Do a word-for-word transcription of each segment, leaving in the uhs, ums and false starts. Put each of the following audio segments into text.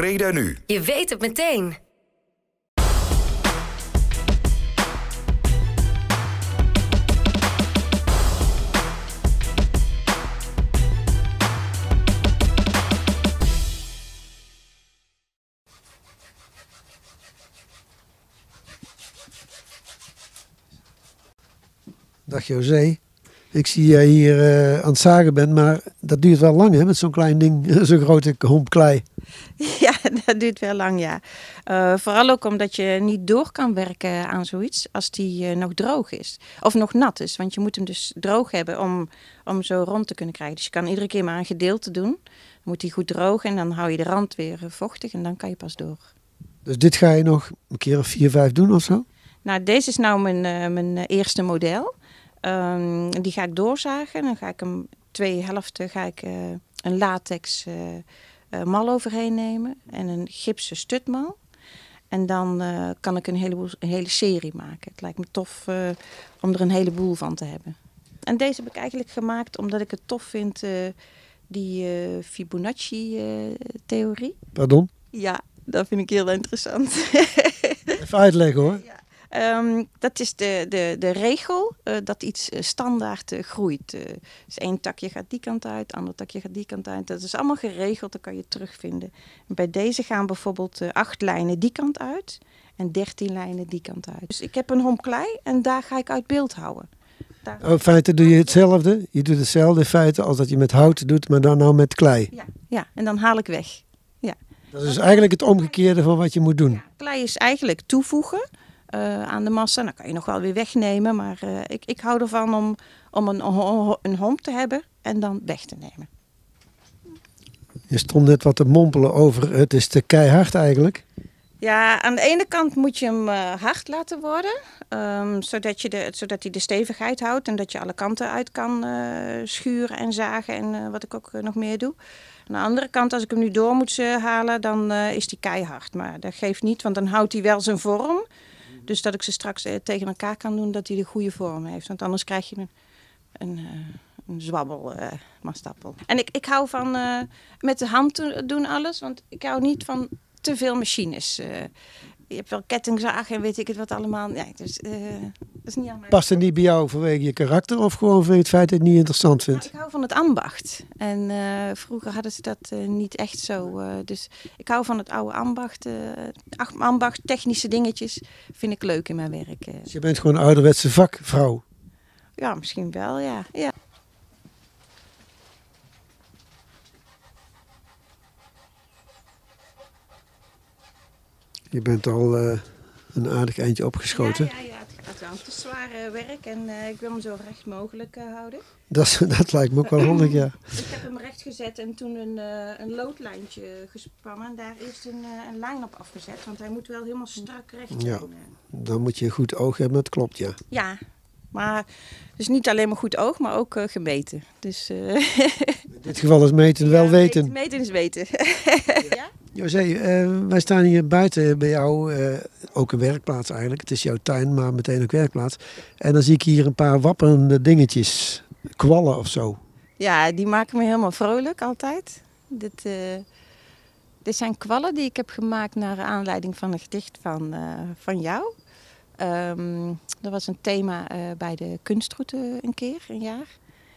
Breda Nu. Je weet het meteen. Dag José, ik zie jij hier uh, aan het zagen bent, maar dat duurt wel lang hè, met zo'n klein ding, zo'n grote homp klei. Ja, dat duurt wel lang, ja. Uh, vooral ook omdat je niet door kan werken aan zoiets als die uh, nog droog is. Of nog nat is, want je moet hem dus droog hebben om, om zo rond te kunnen krijgen. Dus je kan iedere keer maar een gedeelte doen. Dan moet die goed droog en dan hou je de rand weer vochtig en dan kan je pas door. Dus dit ga je nog een keer of vier, vijf doen of zo? Nou, deze is nou mijn, uh, mijn eerste model. Um, die ga ik doorzagen. Dan ga ik hem twee helften ga ik uh, een latex uh, uh, mal overheen nemen en een gipsen stutmal. En dan uh, kan ik een, heleboel, een hele serie maken. Het lijkt me tof uh, om er een heleboel van te hebben. En deze heb ik eigenlijk gemaakt omdat ik het tof vind, uh, die uh, Fibonacci-theorie. Uh, Pardon? Ja, dat vind ik heel interessant. Even uitleggen hoor. Ja. Um, dat is de, de, de regel uh, dat iets uh, standaard uh, groeit. Uh, dus één takje gaat die kant uit, ander takje gaat die kant uit. Dat is allemaal geregeld, dat kan je terugvinden. En bij deze gaan bijvoorbeeld uh, acht lijnen die kant uit en dertien lijnen die kant uit. Dus ik heb een homp klei en daar ga ik uit beeld houden. Daar... Oh, in feite doe je hetzelfde. Je doet hetzelfde in feite als dat je met hout doet, maar dan nou met klei. Ja, ja, en dan haal ik weg. Ja. Dat is eigenlijk het omgekeerde van wat je moet doen. Ja, klei is eigenlijk toevoegen. Uh, aan de massa. Dan kan je nog wel weer wegnemen, maar uh, ik, ik hou ervan om, om een, een homp te hebben en dan weg te nemen. Je stond net wat te mompelen over het is te keihard eigenlijk. Ja, aan de ene kant moet je hem uh, hard laten worden, um, zodat, je de, zodat hij de stevigheid houdt en dat je alle kanten uit kan uh, schuren en zagen en uh, wat ik ook uh, nog meer doe. Aan de andere kant, als ik hem nu door moet uh, halen, dan uh, is hij keihard. Maar dat geeft niet, want dan houdt hij wel zijn vorm. Dus dat ik ze straks uh, tegen elkaar kan doen, dat hij de goede vorm heeft. Want anders krijg je een, een, uh, een zwabbel, uh, mastappel. En ik, ik hou van uh, met de hand doen alles, want ik hou niet van te veel machines. Uh, je hebt wel kettingzagen en weet ik het wat allemaal. Nee, dus, uh, dat is niet aan mij. Past het niet bij jou vanwege je karakter of gewoon vanwege het feit dat je het niet interessant vindt? Nou, ik hou van het ambacht. En uh, vroeger hadden ze dat uh, niet echt zo. Uh, dus ik hou van het oude ambacht. Uh, ambacht, technische dingetjes vind ik leuk in mijn werk. Uh. Dus je bent gewoon een ouderwetse vakvrouw? Ja, misschien wel, ja. ja. Je bent al uh, een aardig eindje opgeschoten. Ja, ja, ja. Het gaat wel. Het is zwaar uh, werk en uh, ik wil hem zo recht mogelijk uh, houden. Dat, dat lijkt me ook wel handig, ja. Ik heb hem recht gezet en toen een, uh, een loodlijntje gespannen. En daar eerst een, uh, een lijn op afgezet, want hij moet wel helemaal strak recht zijn. Ja, dan moet je een goed oog hebben, dat klopt, ja. Ja, maar dus niet alleen maar goed oog, maar ook uh, gemeten. Dus, uh... In dit geval is meten wel ja, weten. Meten is weten. Ja? José, uh, wij staan hier buiten bij jou, uh, ook een werkplaats eigenlijk. Het is jouw tuin, maar meteen ook werkplaats. En dan zie ik hier een paar wapperende dingetjes, kwallen of zo. Ja, die maken me helemaal vrolijk altijd. Dit, uh, dit zijn kwallen die ik heb gemaakt naar aanleiding van een gedicht van, uh, van jou. Um, dat was een thema uh, bij de kunstroute een keer, een jaar.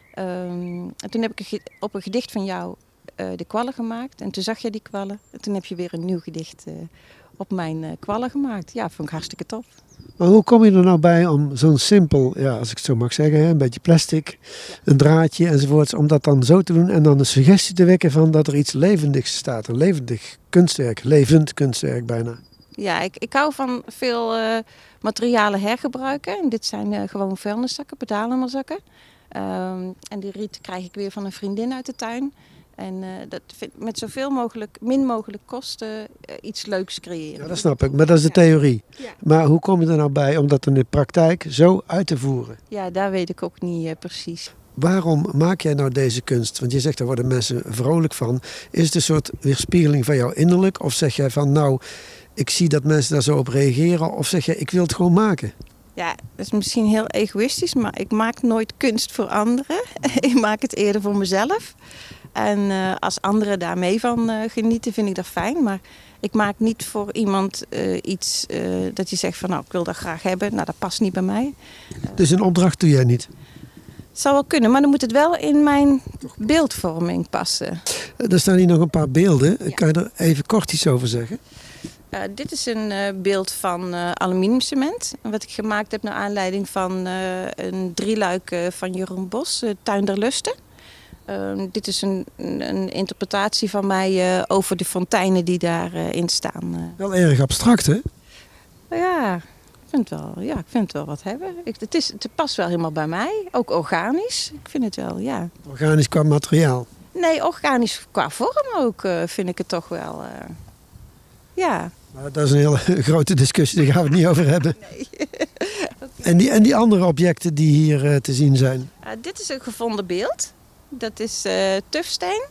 Um, en toen heb ik op een gedicht van jou uh, de kwallen gemaakt. En toen zag je die kwallen. En toen heb je weer een nieuw gedicht uh, op mijn uh, kwallen gemaakt. Ja, vond ik hartstikke tof. Maar hoe kom je er nou bij om zo'n simpel, ja, als ik het zo mag zeggen, een beetje plastic, een draadje enzovoorts, om dat dan zo te doen en dan de suggestie te wekken van dat er iets levendigs staat. Een levendig kunstwerk, levend kunstwerk bijna. Ja, ik, ik hou van veel uh, materialen hergebruiken. En dit zijn uh, gewoon vuilniszakken, pedalemerzakken. Um, en die riet krijg ik weer van een vriendin uit de tuin. En uh, dat vind, met zoveel mogelijk, min mogelijk kosten uh, iets leuks creëren. Ja, dat snap ik, maar dat is de theorie. Ja. Maar hoe kom je er nou bij om dat in de praktijk zo uit te voeren? Ja, daar weet ik ook niet uh, precies. Waarom maak jij nou deze kunst? Want je zegt, daar worden mensen vrolijk van. Is het een soort weerspiegeling van jouw innerlijk? Of zeg jij van, nou, ik zie dat mensen daar zo op reageren? Of zeg jij, ik wil het gewoon maken? Ja, dat is misschien heel egoïstisch, maar ik maak nooit kunst voor anderen. Ik maak het eerder voor mezelf. En uh, als anderen daar mee van uh, genieten, vind ik dat fijn. Maar ik maak niet voor iemand uh, iets uh, dat je zegt van nou, ik wil dat graag hebben. Nou, dat past niet bij mij. Dus een opdracht doe jij niet? Het zou wel kunnen, maar dan moet het wel in mijn beeldvorming passen. Er staan hier nog een paar beelden. Ja. Kan je er even kort iets over zeggen? Uh, dit is een uh, beeld van uh, aluminiumcement. Wat ik gemaakt heb naar aanleiding van uh, een drieluik uh, van Jeroen Bos, uh, Tuin der Lusten. Uh, dit is een, een interpretatie van mij uh, over de fonteinen die daarin uh, staan. Uh. Wel erg abstract, hè? Ja, ik vind het wel, ja, ik vind het wel wat hebben. Ik, het, is, het past wel helemaal bij mij. Ook organisch. Ik vind het wel, ja. Organisch qua materiaal? Nee, organisch qua vorm ook uh, vind ik het toch wel. Uh, ja. Maar dat is een hele grote discussie, daar gaan we het niet over hebben. Nee. Okay. En, die, en die andere objecten die hier uh, te zien zijn? Uh, dit is een gevonden beeld. Dat is uh, tufsteen.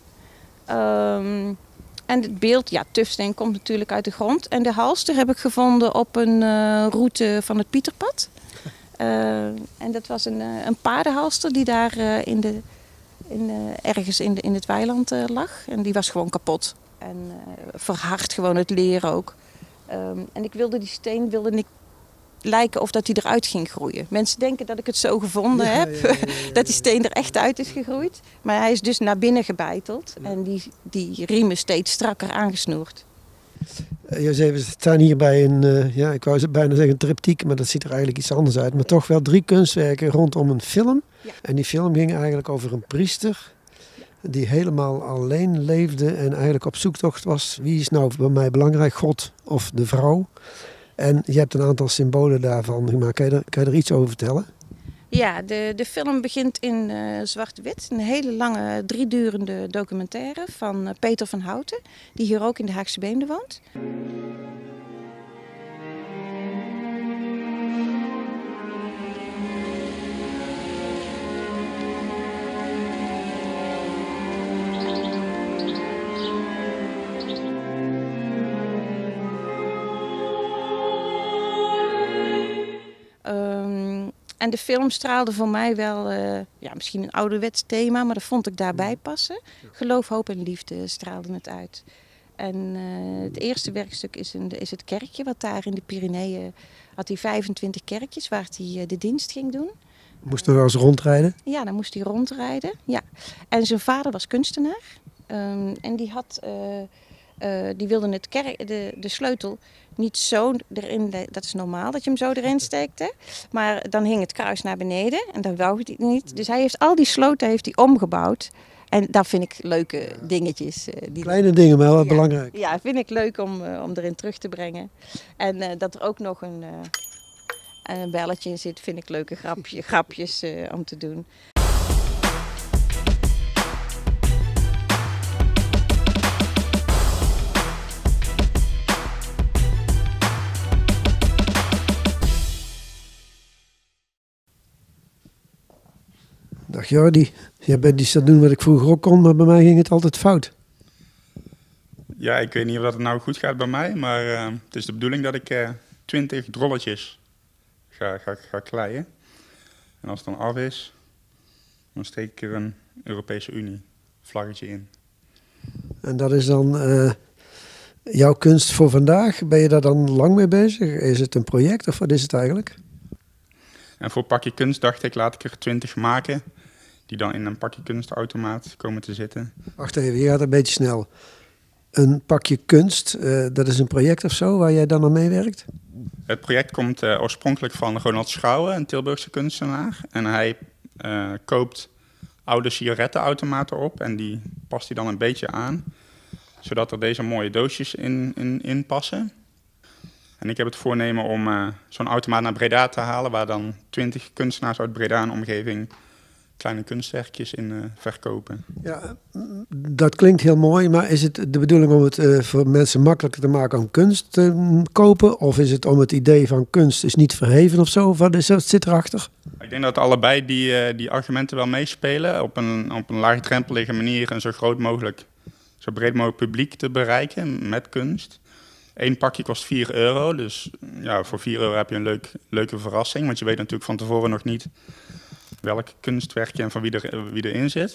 Um, en het beeld, ja, tufsteen komt natuurlijk uit de grond. En de halster heb ik gevonden op een uh, route van het Pieterpad. Uh, en dat was een, uh, een paardenhalster die daar uh, in de, in, uh, ergens in, de, in het weiland uh, lag. En die was gewoon kapot. En uh, verhard gewoon het leer ook. Um, en ik wilde die steen wilde ik lijken of dat hij eruit ging groeien. Mensen denken dat ik het zo gevonden ja, heb. Ja, ja, ja, ja. Dat die steen er echt uit is gegroeid. Maar hij is dus naar binnen gebeiteld. Ja. En die, die riemen steeds strakker aangesnoerd. Uh, José, we staan hier bij een, uh, ja, ik wou bijna zeggen een triptiek, maar dat ziet er eigenlijk iets anders uit. Maar toch wel drie kunstwerken rondom een film. Ja. En die film ging eigenlijk over een priester die helemaal alleen leefde en eigenlijk op zoektocht was. Wie is nou bij mij belangrijk, God of de vrouw? En je hebt een aantal symbolen daarvan gemaakt. Kan je er, kan je er iets over vertellen? Ja, de, de film begint in uh, zwart-wit. Een hele lange, driedurende documentaire van uh, Peter van Houten. Die hier ook in de Haagse Beemde woont. En de film straalde voor mij wel, uh, ja, misschien een ouderwets thema, maar dat vond ik daarbij passen. Geloof, hoop en liefde straalde het uit. En uh, het eerste werkstuk is, een, is het kerkje, wat daar in de Pyreneeën had hij vijfentwintig kerkjes waar hij uh, de dienst ging doen. Moest hij wel eens rondrijden? Ja, dan moest hij rondrijden. Ja. En zijn vader was kunstenaar. Um, en die had... Uh, Uh, die wilden het kerk, de, de sleutel niet zo erin, dat is normaal dat je hem zo erin steekt. Hè? Maar dan hing het kruis naar beneden en dat wou hij niet. Dus hij heeft al die sloten heeft hij omgebouwd. En dat vind ik leuke dingetjes. Uh, die Kleine dingen, maar wel ja, belangrijk. Ja, vind ik leuk om, uh, om erin terug te brengen. En uh, dat er ook nog een, uh, een belletje in zit, vind ik leuke grapje, grapjes uh, om te doen. Dag Jordi, jij bent iets aan het doen wat ik vroeger ook kon, maar bij mij ging het altijd fout. Ja, ik weet niet of dat het nou goed gaat bij mij, maar uh, het is de bedoeling dat ik twintig uh, drolletjes ga, ga, ga kleien. En als het dan af is, dan steek ik er een Europese Unie vlaggetje in. En dat is dan uh, jouw kunst voor vandaag? Ben je daar dan lang mee bezig? Is het een project of wat is het eigenlijk? En voor Pakje Kunst dacht ik, laat ik er twintig maken, die dan in een Pakje Kunstautomaat komen te zitten. Wacht even, je gaat een beetje snel. Een Pakje Kunst, uh, dat is een project of zo waar jij dan aan meewerkt? Het project komt uh, oorspronkelijk van Ronald Schouwen, een Tilburgse kunstenaar. En hij uh, koopt oude sigarettenautomaten op en die past hij dan een beetje aan, zodat er deze mooie doosjes in, in, in passen. En ik heb het voornemen om uh, zo'n automaat naar Breda te halen, waar dan twintig kunstenaars uit Breda en omgeving kleine kunstwerkjes in uh, verkopen. Ja, dat klinkt heel mooi, maar is het de bedoeling om het uh, voor mensen makkelijker te maken om kunst te kopen? Of is het om het idee van kunst is niet verheven of zo? Wat, is, wat zit erachter? Ik denk dat allebei die, uh, die argumenten wel meespelen. Op een, op een laagdrempelige manier een zo groot mogelijk, zo breed mogelijk publiek te bereiken met kunst. Eén pakje kost vier euro, dus ja, voor vier euro heb je een leuk, leuke verrassing. Want je weet natuurlijk van tevoren nog niet welk kunstwerkje en van wie, er, wie erin zit.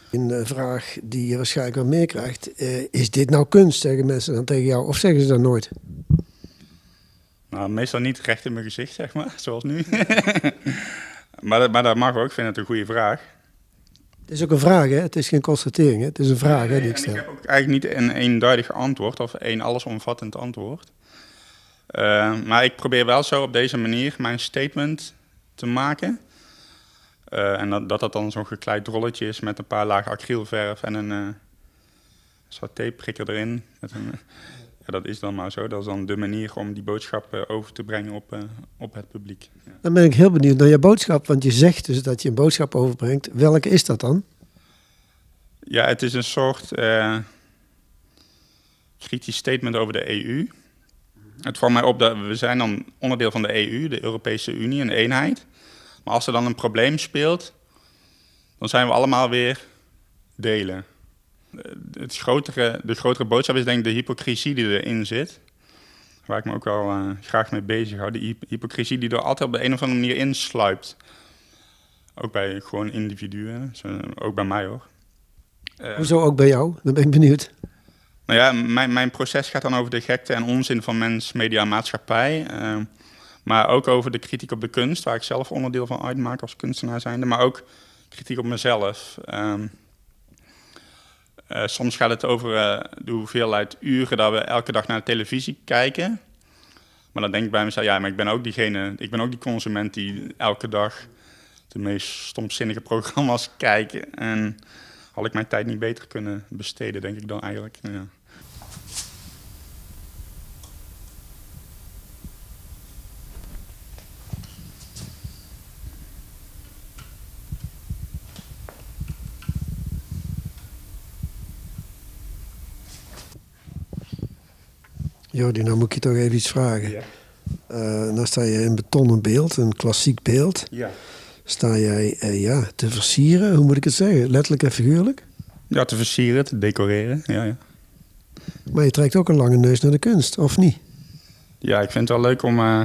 Een vraag die je waarschijnlijk wel meer krijgt. Uh, is dit nou kunst, zeggen mensen dan tegen jou? Of zeggen ze dat nooit? Nou, meestal niet recht in mijn gezicht, zeg maar, zoals nu. maar, dat, maar dat mag ook, ik vind het een goede vraag. Het is ook een vraag, hè? Het is geen constatering, hè? Het is een vraag, hè, die ik stel. Ik heb ook eigenlijk niet een eenduidig antwoord of één allesomvattend antwoord. Uh, maar ik probeer wel zo op deze manier mijn statement te maken. Uh, en dat, dat dat dan zo'n gekleid rolletje is met een paar lagen acrylverf en een uh, satéprikker erin. Met een, ja, dat is dan maar zo. Dat is dan de manier om die boodschap uh, over te brengen op, uh, op het publiek. Ja. Dan ben ik heel benieuwd naar je boodschap, want je zegt dus dat je een boodschap overbrengt. Welke is dat dan? Ja, het is een soort uh, kritisch statement over de E U. Het valt mij op dat we zijn dan onderdeel van de E U, de Europese Unie, een eenheid. Maar als er dan een probleem speelt, dan zijn we allemaal weer delen. Het grotere, de grotere boodschap is denk ik de hypocrisie die erin zit. Waar ik me ook wel uh, graag mee bezig hou. Die hypocrisie die er altijd op de een of andere manier insluipt. Ook bij gewoon individuen, zo, ook bij mij hoor. Uh, Hoezo ook bij jou? Dan ben ik benieuwd. Nou ja, mijn, mijn proces gaat dan over de gekte en onzin van mens, media en maatschappij. Uh, maar ook over de kritiek op de kunst, waar ik zelf onderdeel van uitmaak als kunstenaar zijnde. Maar ook kritiek op mezelf. Uh, uh, soms gaat het over uh, de hoeveelheid uren dat we elke dag naar de televisie kijken. Maar dan denk ik bij mezelf, ja, maar ik ben ook diegene, ik ben ook die consument die elke dag de meest stomzinnige programma's kijkt. En had ik mijn tijd niet beter kunnen besteden, denk ik dan eigenlijk. Ja. Jordi, nou moet ik je toch even iets vragen. Ja. Uh, nou sta je in betonnen beeld, een klassiek beeld. Ja. Sta jij uh, ja, te versieren, hoe moet ik het zeggen? Letterlijk en figuurlijk? Ja, te versieren, te decoreren, ja, ja. Maar je trekt ook een lange neus naar de kunst, of niet? Ja, ik vind het wel leuk om, uh,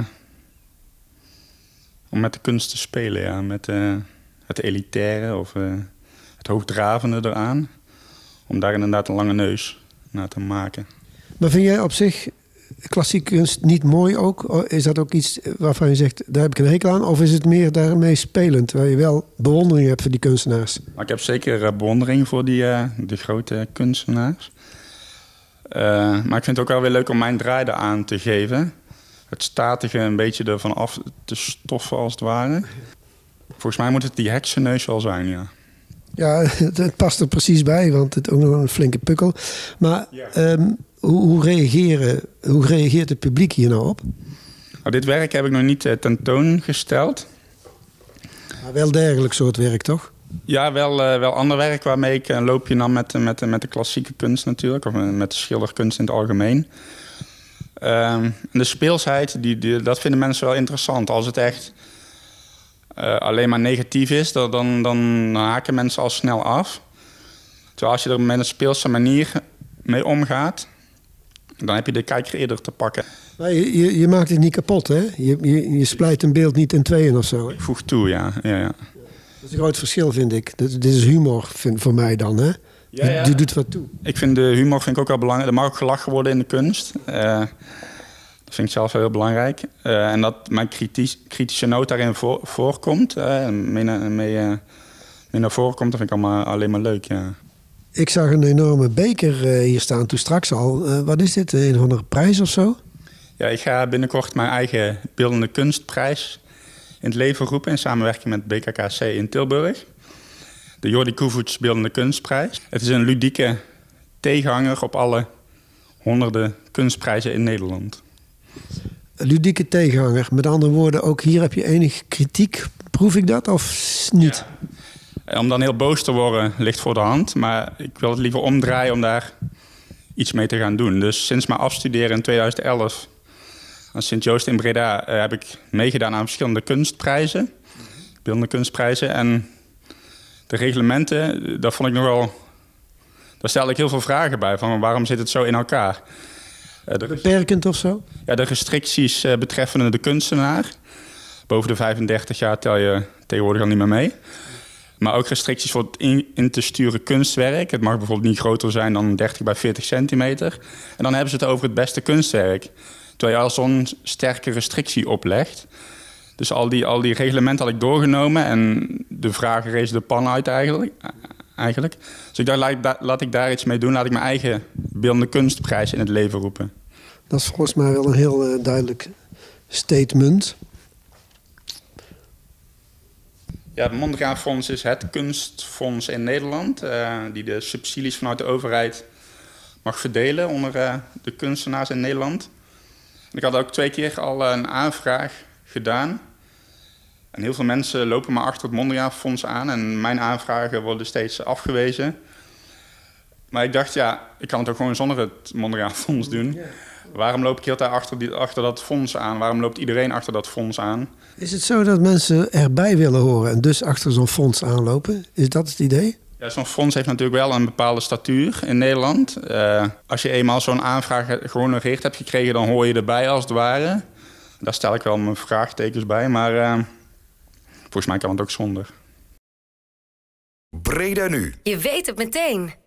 om met de kunst te spelen, ja. Met uh, het elitaire of uh, het hoogdravende eraan. Om daar inderdaad een lange neus naar te maken. Maar vind jij op zich klassieke kunst niet mooi ook? Is dat ook iets waarvan je zegt, daar heb ik een hekel aan? Of is het meer daarmee spelend, waar je wel bewondering hebt voor die kunstenaars? Maar ik heb zeker bewondering voor die, uh, die grote kunstenaars. Uh, maar ik vind het ook wel weer leuk om mijn draai aan te geven. Het statige een beetje ervan af te stoffen als het ware. Volgens mij moet het die heksenneus wel zijn, ja. Ja, het, het past er precies bij, want het is ook nog een flinke pukkel. Maar ja. um, hoe, hoe, reageren, hoe reageert het publiek hier nou op? Nou, dit werk heb ik nog niet uh, tentoongesteld. Maar wel dergelijk soort werk, toch? Ja, wel, uh, wel ander werk waarmee ik een loopje nam met, met, met de klassieke kunst natuurlijk. Of met de schilderkunst in het algemeen. Uh, de speelsheid, die, die, dat vinden mensen wel interessant. Als het echt uh, alleen maar negatief is, dan, dan, dan haken mensen al snel af. Terwijl als je er met een speelse manier mee omgaat, dan heb je de kijker eerder te pakken. Maar je, je, je maakt het niet kapot, hè? Je, je, je splijt een beeld niet in tweeën of zo. Hè? Ik voeg toe, ja. ja, ja. Dat is een groot verschil, vind ik. Dit, dit is humor vind, voor mij dan, hè? Ja, ja. Die doet wat toe. Ik vind de humor vind ik ook wel belangrijk. Er mag ook gelachen worden in de kunst. Uh, dat vind ik zelf heel belangrijk. Uh, en dat mijn kritisch, kritische noot daarin voor, voorkomt, uh, mee, mee, uh, mee naar voren komt, dat vind ik allemaal alleen maar leuk, ja. Ik zag een enorme beker uh, hier staan toen straks al. Uh, wat is dit? Een of andere prijs of zo? Ja, ik ga binnenkort mijn eigen beeldende kunstprijs in het leven roepen in samenwerking met B K K C in Tilburg. De Jordi Koevoets Beeldende Kunstprijs. Het is een ludieke tegenhanger op alle honderden kunstprijzen in Nederland. Een ludieke tegenhanger. Met andere woorden, ook hier heb je enig kritiek. Proef ik dat of niet? Ja. Om dan heel boos te worden ligt voor de hand. Maar ik wil het liever omdraaien om daar iets mee te gaan doen. Dus sinds mijn afstuderen in tweeduizend elf aan Sint-Joost in Breda uh, heb ik meegedaan aan verschillende kunstprijzen. Beeldende kunstprijzen. En de reglementen, daar vond ik nogal. Daar stelde ik heel veel vragen bij. Van waarom zit het zo in elkaar? Uh, de, Beperkend of zo? Ja, de restricties uh, betreffende de kunstenaar. Boven de vijfendertig jaar tel je tegenwoordig al niet meer mee. Maar ook restricties voor het in, in te sturen kunstwerk. Het mag bijvoorbeeld niet groter zijn dan dertig bij veertig centimeter. En dan hebben ze het over het beste kunstwerk. Terwijl je al zo'n sterke restrictie oplegt. Dus al die, al die reglementen had ik doorgenomen. En de vragen rezen de pan uit eigenlijk. eigenlijk. Dus ik dacht, laat, laat ik daar iets mee doen. Laat ik mijn eigen beeldende kunstprijs in het leven roepen. Dat is volgens mij wel een heel uh, duidelijk statement. Ja, het Mondriaan Fonds is het kunstfonds in Nederland. Uh, die de subsidies vanuit de overheid mag verdelen onder uh, de kunstenaars in Nederland. En ik had ook twee keer al een aanvraag gedaan. En heel veel mensen lopen maar achter het Mondriaan Fonds aan. En mijn aanvragen worden steeds afgewezen. Maar ik dacht, ja, ik kan het ook gewoon zonder het Mondriaan Fonds doen. Waarom loop ik heel tijd achter, die, achter dat fonds aan? Waarom loopt iedereen achter dat fonds aan? Is het zo dat mensen erbij willen horen en dus achter zo'n fonds aanlopen? Is dat het idee? Ja, zo'n fonds heeft natuurlijk wel een bepaalde statuur in Nederland. Uh, als je eenmaal zo'n aanvraag gehonoreerd hebt gekregen, dan hoor je erbij als het ware. Daar stel ik wel mijn vraagtekens bij, maar uh, volgens mij kan het ook zonder. Breda nu. Je weet het meteen.